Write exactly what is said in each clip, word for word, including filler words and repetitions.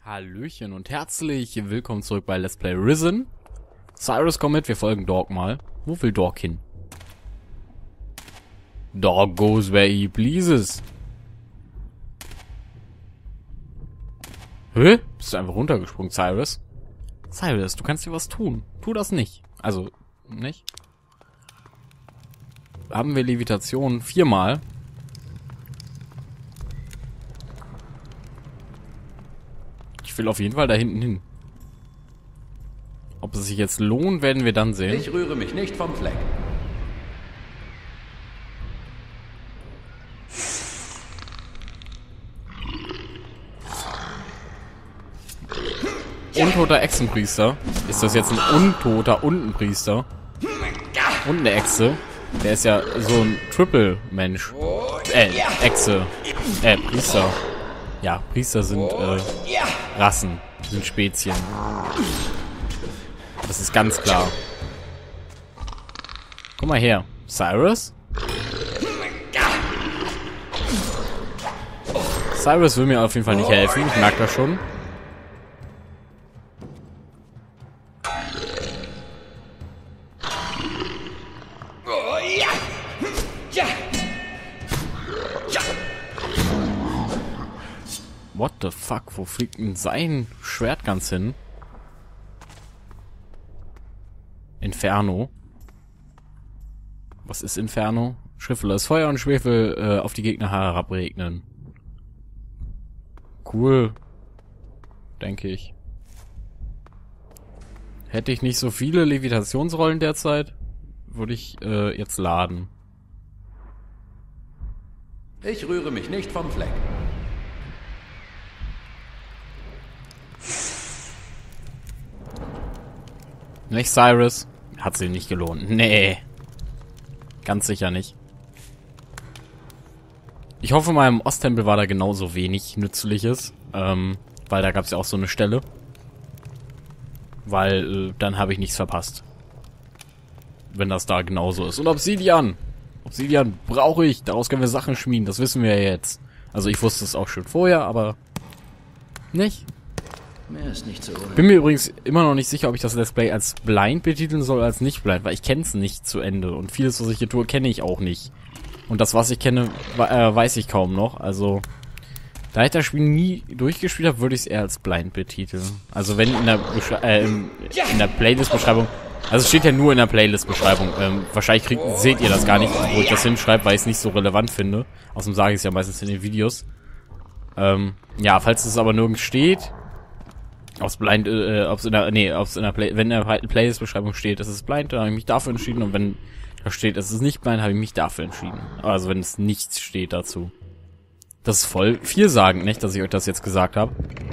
Hallöchen und herzlich willkommen zurück bei Let's Play Risen. Cyrus, komm mit, wir folgen Dork mal. Wo will Dork hin? Dork goes where he pleases. Hä? Bist du einfach runtergesprungen, Cyrus? Cyrus, du kannst dir was tun. Tu das nicht. Also, nicht? Haben wir Levitation viermal. Ich will auf jeden Fall da hinten hin. Ob es sich jetzt lohnt, werden wir dann sehen. Ich rühre mich nicht vom Fleck. Untoter Echsenpriester. Ist das jetzt ein untoter Untenpriester? Und eine Echse. Der ist ja so ein Triple-Mensch. Äh, Echse. Äh, Priester. Ja, Priester sind, äh, Rassen. Sind Spezien. Das ist ganz klar. Guck mal her. Cyrus? Cyrus will mir auf jeden Fall nicht helfen. Ich merke das schon. What the fuck? Wo fliegt denn sein Schwert ganz hin? Inferno. Was ist Inferno? Schriftloses Feuer und Schwefel äh, auf die Gegner herabregnen. Cool. Denke ich. Hätte ich nicht so viele Levitationsrollen derzeit, würde ich äh, jetzt laden. Ich rühre mich nicht vom Fleck. Nicht Cyrus? Hat sich nicht gelohnt. Nee. Ganz sicher nicht. Ich hoffe mal, im Osttempel war da genauso wenig Nützliches. Ähm, weil da gab es ja auch so eine Stelle. Weil, äh, dann habe ich nichts verpasst. Wenn das da genauso ist. Und Obsidian! Obsidian brauche ich. Daraus können wir Sachen schmieden. Das wissen wir ja jetzt. Also ich wusste es auch schon vorher, aber... Nicht? Mehr ist nicht so. Bin mir übrigens immer noch nicht sicher, ob ich das Let's Play als blind betiteln soll oder als nicht blind, weil ich kenne es nicht zu Ende und vieles, was ich hier tue, kenne ich auch nicht. Und das, was ich kenne, äh, weiß ich kaum noch. Also, da ich das Spiel nie durchgespielt habe, würde ich es eher als blind betiteln. Also wenn in der, Beschrei äh, in, in der Playlist-Beschreibung, also es steht ja nur in der Playlist-Beschreibung. Ähm, wahrscheinlich kriegt, seht ihr das gar nicht, wo ich das hinschreibe, weil ich es nicht so relevant finde. Außerdem sage ich es ja meistens in den Videos. Ähm, ja, falls es aber nirgends steht, Ob's blind, äh, ob's in der, nee, ob's in der Play, wenn in der Playlist-Beschreibung steht, es ist blind, dann habe ich mich dafür entschieden, und wenn da steht, es ist nicht blind, habe ich mich dafür entschieden. Also wenn es nichts steht dazu. Das ist voll vielsagend, nicht, dass ich euch das jetzt gesagt habe.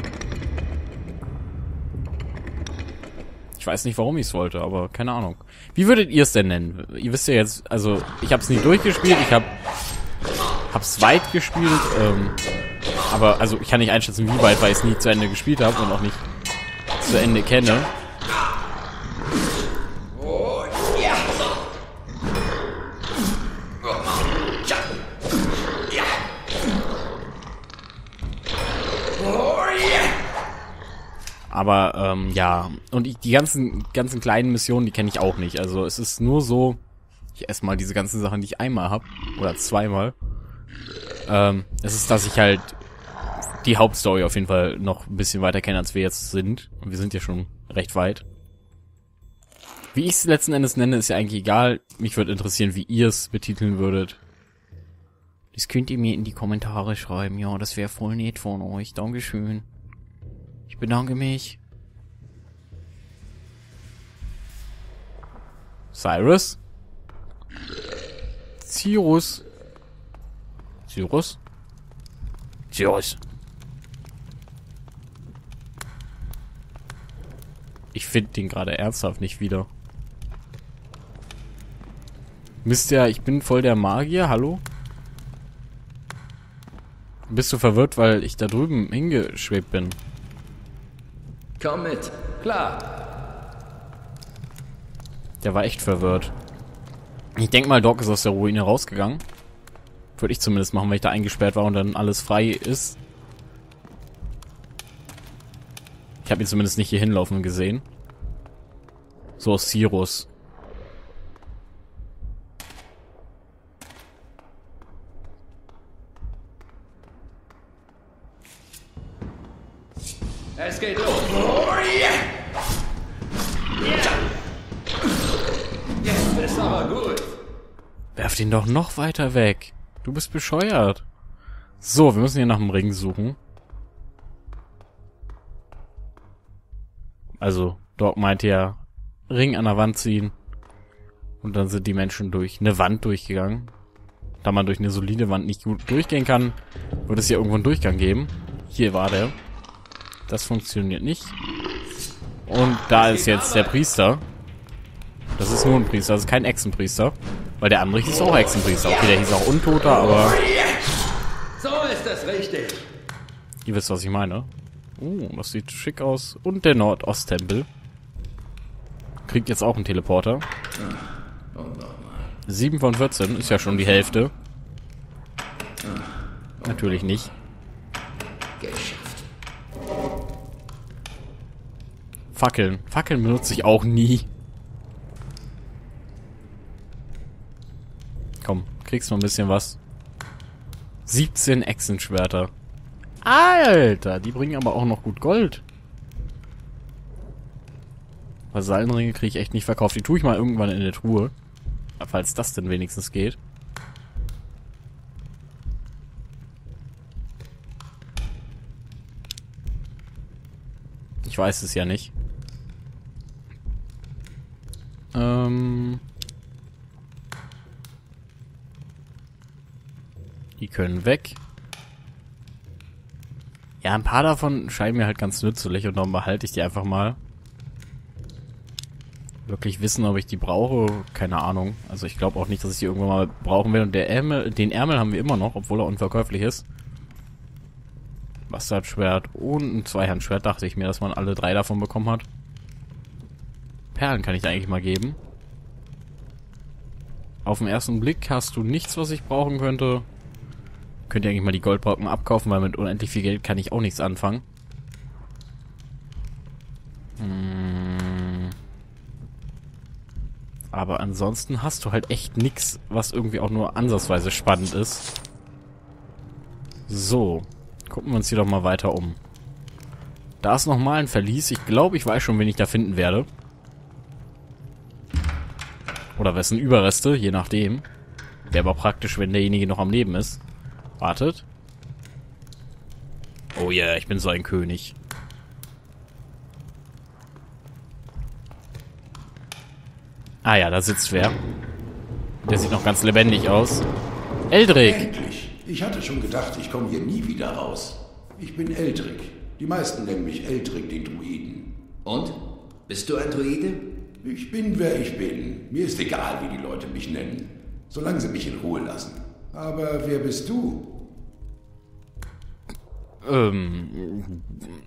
Ich weiß nicht, warum ich es wollte, aber keine Ahnung. Wie würdet ihr es denn nennen? Ihr wisst ja jetzt, also ich habe es nie durchgespielt, ich habe hab's weit gespielt, ähm, aber also ich kann nicht einschätzen, wie weit, weil ich es nie zu Ende gespielt habe und auch nicht zu Ende kenne. Aber ähm, ja, und ich, die ganzen ganzen kleinen Missionen, die kenne ich auch nicht. Also es ist nur so, ich esse mal diese ganzen Sachen, die ich einmal habe oder zweimal. Ähm, es ist, dass ich halt die Hauptstory auf jeden Fall noch ein bisschen weiter kenne, als wir jetzt sind. Und wir sind ja schon recht weit. Wie ich es letzten Endes nenne, ist ja eigentlich egal. Mich würde interessieren, wie ihr es betiteln würdet. Das könnt ihr mir in die Kommentare schreiben. Ja, das wäre voll nett von euch. Dankeschön. Ich bedanke mich. Cyrus? Cyrus? Cyrus? Cyrus. Ich finde den gerade ernsthaft nicht wieder. Wisst ihr, ich bin voll der Magier, hallo? Bist du verwirrt, weil ich da drüben hingeschwebt bin? Komm mit. Klar. Der war echt verwirrt. Ich denke mal, Doc ist aus der Ruine rausgegangen. Würde ich zumindest machen, wenn ich da eingesperrt war und dann alles frei ist. Ich habe ihn zumindest nicht hier hinlaufen gesehen. So aus Sirus. Es geht los. Oh, yeah. Jetzt ist aber gut. Werf den doch noch weiter weg. Du bist bescheuert. So, wir müssen hier nach dem Ring suchen. Also, Doc meinte ja, Ring an der Wand ziehen. Und dann sind die Menschen durch eine Wand durchgegangen. Da man durch eine solide Wand nicht gut durchgehen kann, wird es hier irgendwo einen Durchgang geben. Hier war der. Das funktioniert nicht. Und da ist jetzt der Priester. Das ist nur ein Priester, das ist kein Echsenpriester. Weil der andere hieß auch Echsenpriester. Okay, der hieß auch Untoter, aber... So ist das richtig. Ihr wisst, was ich meine. Oh, das sieht schick aus. Und der Nordosttempel. Kriegt jetzt auch einen Teleporter. sieben von vierzehn ist ja schon die Hälfte. Natürlich nicht. Fackeln. Fackeln benutze ich auch nie. Komm, kriegst noch ein bisschen was. siebzehn Echsenschwerter. Alter, die bringen aber auch noch gut Gold. Vasallenringe kriege ich echt nicht verkauft. Die tue ich mal irgendwann in der Truhe. Falls das denn wenigstens geht. Ich weiß es ja nicht. Ähm... Die können weg. Ja, ein paar davon scheinen mir halt ganz nützlich und darum behalte ich die einfach mal. Wirklich wissen, ob ich die brauche, keine Ahnung. Also ich glaube auch nicht, dass ich die irgendwann mal brauchen werde. Und der Ärmel, den Ärmel haben wir immer noch, obwohl er unverkäuflich ist. Bastardschwert und ein Zweihandschwert, dachte ich mir, dass man alle drei davon bekommen hat. Perlen kann ich da eigentlich mal geben. Auf den ersten Blick hast du nichts, was ich brauchen könnte. Könnt ihr eigentlich mal die Goldbrocken abkaufen, weil mit unendlich viel Geld kann ich auch nichts anfangen. Hm. Aber ansonsten hast du halt echt nichts, was irgendwie auch nur ansatzweise spannend ist. So. Gucken wir uns hier doch mal weiter um. Da ist nochmal ein Verlies. Ich glaube, ich weiß schon, wen ich da finden werde. Oder wessen Überreste, je nachdem. Wäre aber praktisch, wenn derjenige noch am Leben ist. Wartet. Oh yeah, ich bin so ein König. Ah ja, da sitzt wer. Der sieht noch ganz lebendig aus. Eldrick! Endlich! Ich hatte schon gedacht, ich komme hier nie wieder raus. Ich bin Eldrick. Die meisten nennen mich Eldrick, den Druiden. Und? Bist du ein Druide? Ich bin, wer ich bin. Mir ist egal, wie die Leute mich nennen. Solange sie mich in Ruhe lassen. Aber wer bist du? Ähm...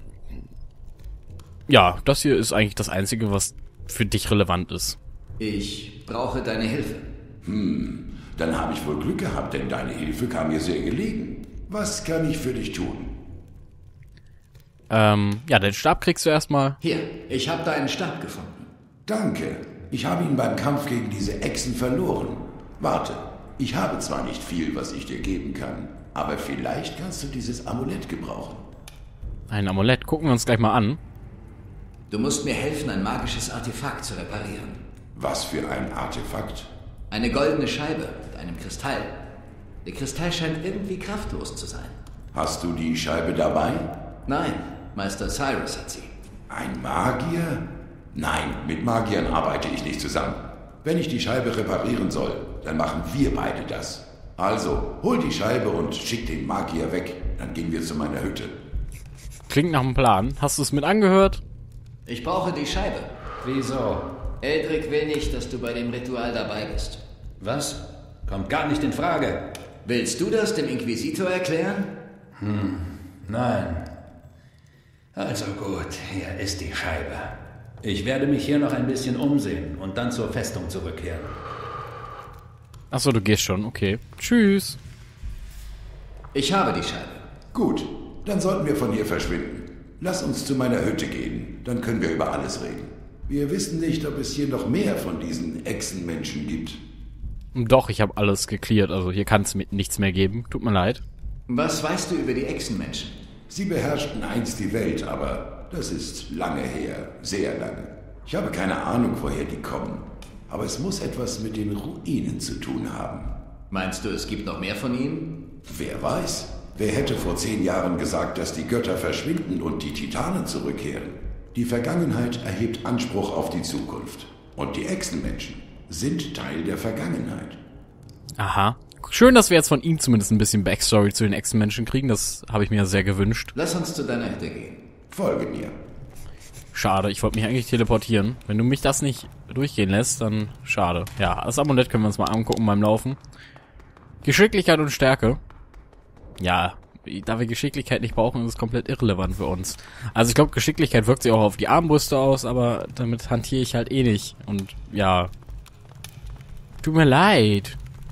Ja, das hier ist eigentlich das Einzige, was für dich relevant ist. Ich brauche deine Hilfe. Hm, dann habe ich wohl Glück gehabt, denn deine Hilfe kam mir sehr gelegen. Was kann ich für dich tun? Ähm, ja, den Stab kriegst du erstmal. Hier, ich habe deinen Stab gefunden. Danke. Ich habe ihn beim Kampf gegen diese Echsen verloren. Warte, ich habe zwar nicht viel, was ich dir geben kann, aber vielleicht kannst du dieses Amulett gebrauchen. Ein Amulett, gucken wir uns gleich mal an. Du musst mir helfen, ein magisches Artefakt zu reparieren. Was für ein Artefakt? Eine goldene Scheibe mit einem Kristall. Der Kristall scheint irgendwie kraftlos zu sein. Hast du die Scheibe dabei? Nein, Meister Cyrus hat sie. Ein Magier? Nein, mit Magiern arbeite ich nicht zusammen. Wenn ich die Scheibe reparieren soll, dann machen wir beide das. Also, hol die Scheibe und schick den Magier weg. Dann gehen wir zu meiner Hütte. Klingt nach einem Plan. Hast du es mit angehört? Ich brauche die Scheibe. Wieso? Eldrick will nicht, dass du bei dem Ritual dabei bist. Was? Kommt gar nicht in Frage. Willst du das dem Inquisitor erklären? Hm, nein. Also gut, hier ist die Scheibe. Ich werde mich hier noch ein bisschen umsehen und dann zur Festung zurückkehren. Achso, du gehst schon, okay. Tschüss. Ich habe die Scheibe. Gut, dann sollten wir von hier verschwinden. Lass uns zu meiner Hütte gehen, dann können wir über alles reden. Wir wissen nicht, ob es hier noch mehr von diesen Echsenmenschen gibt. Doch, ich habe alles geklärt, also hier kann es nichts mehr geben. Tut mir leid. Was weißt du über die Echsenmenschen? Sie beherrschten einst die Welt, aber das ist lange her, sehr lange. Ich habe keine Ahnung, woher die kommen. Aber es muss etwas mit den Ruinen zu tun haben. Meinst du, es gibt noch mehr von ihnen? Wer weiß? Wer hätte vor zehn Jahren gesagt, dass die Götter verschwinden und die Titanen zurückkehren? Die Vergangenheit erhebt Anspruch auf die Zukunft. Und die Echsenmenschen sind Teil der Vergangenheit. Aha. Schön, dass wir jetzt von ihm zumindest ein bisschen Backstory zu den Echsenmenschen kriegen. Das habe ich mir sehr gewünscht. Lass uns zu deiner Hütte gehen. Folge mir. Schade, ich wollte mich eigentlich teleportieren. Wenn du mich das nicht durchgehen lässt, dann schade. Ja, das Amulett können wir uns mal angucken beim Laufen. Geschicklichkeit und Stärke. Ja, da wir Geschicklichkeit nicht brauchen, ist es komplett irrelevant für uns. Also ich glaube, Geschicklichkeit wirkt sich auch auf die Armbrüste aus, aber damit hantiere ich halt eh nicht. Und ja, tut mir leid.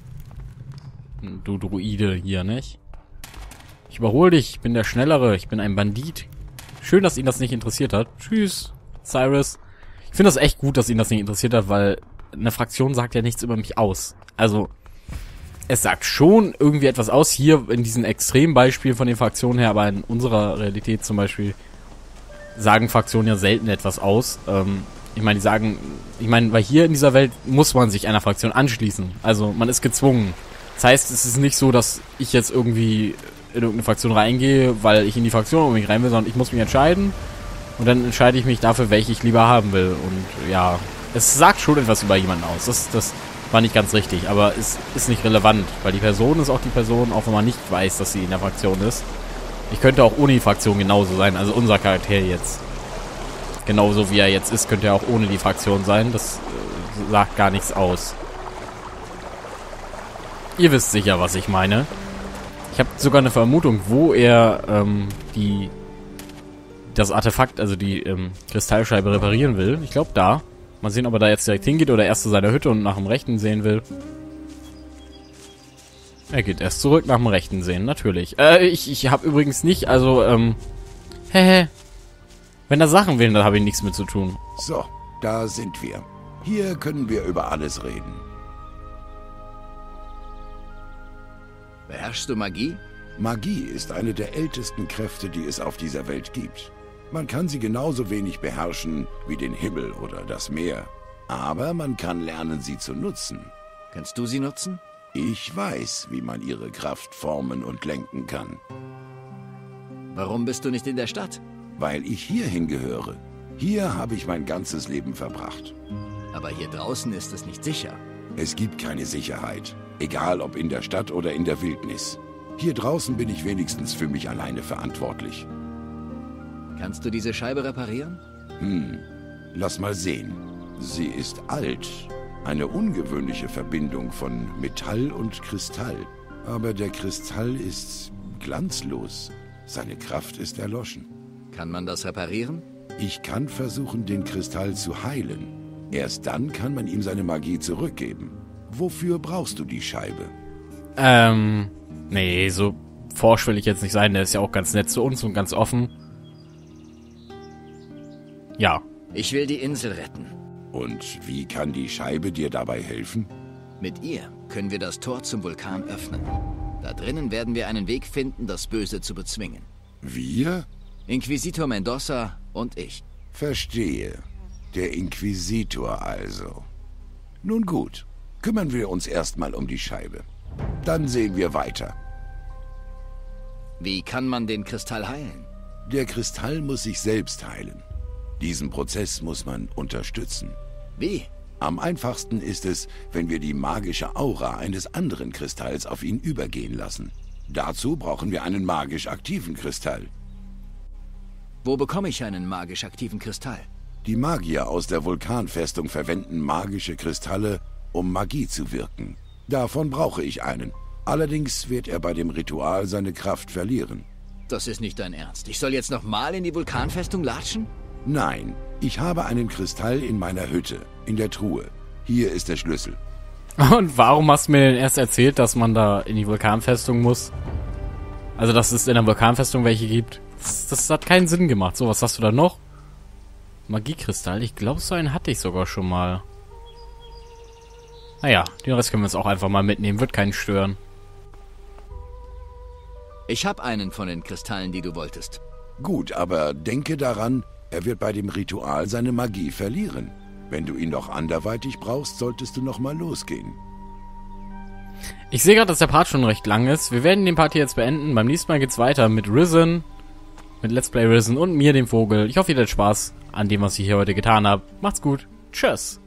Du Druide hier, nicht? Ich überhole dich, ich bin der Schnellere, ich bin ein Bandit. Schön, dass ihn das nicht interessiert hat. Tschüss, Cyrus. Ich finde das echt gut, dass ihn das nicht interessiert hat, weil eine Fraktion sagt ja nichts über mich aus. Also, es sagt schon irgendwie etwas aus, hier in diesen Extrembeispielen von den Fraktionen her, aber in unserer Realität zum Beispiel sagen Fraktionen ja selten etwas aus. Ähm, ich meine, die sagen, ich meine, weil hier in dieser Welt muss man sich einer Fraktion anschließen. Also, man ist gezwungen. Das heißt, es ist nicht so, dass ich jetzt irgendwie in irgendeine Fraktion reingehe, weil ich in die Fraktion unbedingt rein will, sondern ich muss mich entscheiden und dann entscheide ich mich dafür, welche ich lieber haben will. Und ja, es sagt schon etwas über jemanden aus. Das, das war nicht ganz richtig, aber es ist nicht relevant, weil die Person ist auch die Person, auch wenn man nicht weiß, dass sie in der Fraktion ist. Ich könnte auch ohne die Fraktion genauso sein, also unser Charakter jetzt. Genauso wie er jetzt ist, könnte er auch ohne die Fraktion sein. Das äh, sagt gar nichts aus. Ihr wisst sicher, was ich meine. Ich habe sogar eine Vermutung, wo er ähm, die das Artefakt, also die ähm, Kristallscheibe reparieren will. Ich glaube da. Mal sehen, ob er da jetzt direkt hingeht oder erst zu seiner Hütte und nach dem Rechten sehen will. Er geht erst zurück nach dem Rechten sehen, natürlich. Äh, ich, ich habe übrigens nicht, also, ähm, hehe. Wenn er Sachen will, dann habe ich nichts mit zu tun. So, da sind wir. Hier können wir über alles reden. Beherrschst du Magie? Magie ist eine der ältesten Kräfte, die es auf dieser Welt gibt. Man kann sie genauso wenig beherrschen wie den Himmel oder das Meer. Aber man kann lernen, sie zu nutzen. Kannst du sie nutzen? Ich weiß, wie man ihre Kraft formen und lenken kann. Warum bist du nicht in der Stadt? Weil ich hierhin gehöre. Hier habe ich mein ganzes Leben verbracht. Aber hier draußen ist es nicht sicher. Es gibt keine Sicherheit. Egal ob in der Stadt oder in der Wildnis. Hier draußen bin ich wenigstens für mich alleine verantwortlich. Kannst du diese Scheibe reparieren? Hm, lass mal sehen. Sie ist alt. Eine ungewöhnliche Verbindung von Metall und Kristall. Aber der Kristall ist glanzlos. Seine Kraft ist erloschen. Kann man das reparieren? Ich kann versuchen, den Kristall zu heilen. Erst dann kann man ihm seine Magie zurückgeben. Wofür brauchst du die Scheibe? Ähm, nee, so forsch will ich jetzt nicht sein. Der ist ja auch ganz nett zu uns und ganz offen. Ja. Ich will die Insel retten. Und wie kann die Scheibe dir dabei helfen? Mit ihr können wir das Tor zum Vulkan öffnen. Da drinnen werden wir einen Weg finden, das Böse zu bezwingen. Wir? Inquisitor Mendoza und ich. Verstehe. Der Inquisitor also. Nun gut, kümmern wir uns erstmal um die Scheibe. Dann sehen wir weiter. Wie kann man den Kristall heilen? Der Kristall muss sich selbst heilen. Diesen Prozess muss man unterstützen. Wie? Am einfachsten ist es, wenn wir die magische Aura eines anderen Kristalls auf ihn übergehen lassen. Dazu brauchen wir einen magisch aktiven Kristall. Wo bekomme ich einen magisch aktiven Kristall? Die Magier aus der Vulkanfestung verwenden magische Kristalle, um Magie zu wirken. Davon brauche ich einen. Allerdings wird er bei dem Ritual seine Kraft verlieren. Das ist nicht dein Ernst. Ich soll jetzt nochmal in die Vulkanfestung latschen? Nein, ich habe einen Kristall in meiner Hütte, in der Truhe. Hier ist der Schlüssel. Und warum hast du mir denn erst erzählt, dass man da in die Vulkanfestung muss? Also, dass es in der Vulkanfestung welche gibt? Das, das hat keinen Sinn gemacht. So, was hast du da noch? Magiekristall. Ich glaube, so einen hatte ich sogar schon mal. Naja, den Rest können wir uns auch einfach mal mitnehmen. Wird keinen stören. Ich habe einen von den Kristallen, die du wolltest. Gut, aber denke daran, er wird bei dem Ritual seine Magie verlieren. Wenn du ihn noch anderweitig brauchst, solltest du noch mal losgehen. Ich sehe gerade, dass der Part schon recht lang ist. Wir werden den Part hier jetzt beenden. Beim nächsten Mal geht's weiter mit Risen, mit Let's Play Risen und mir, dem Vogel. Ich hoffe, ihr hattet Spaß an dem, was ich hier heute getan habe. Macht's gut. Tschüss.